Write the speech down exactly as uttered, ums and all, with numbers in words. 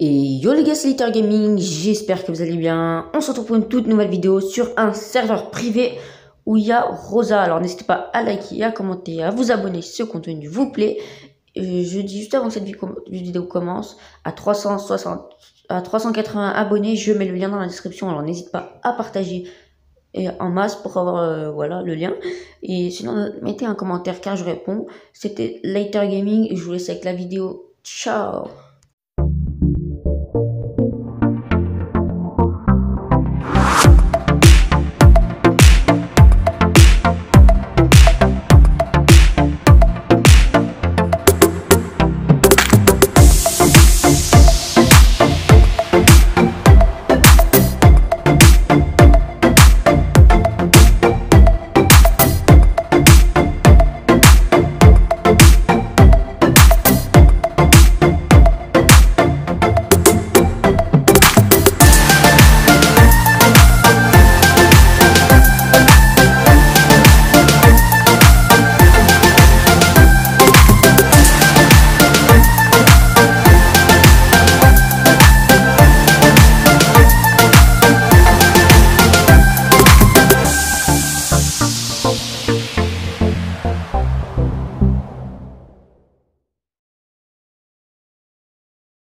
Et yo les gars, c'est Later Gaming, j'espère que vous allez bien. On se retrouve pour une toute nouvelle vidéo sur un serveur privé où il y a Rosa. Alors n'hésitez pas à liker, à commenter, à vous abonner si ce contenu vous plaît. Et je dis juste avant que cette vidéo commence, à trois cent soixante, à trois cent quatre-vingts abonnés, je mets le lien dans la description. Alors n'hésite pas à partager et en masse pour avoir euh, voilà le lien. Et sinon mettez un commentaire car je réponds. C'était Later Gaming et je vous laisse avec la vidéo. Ciao.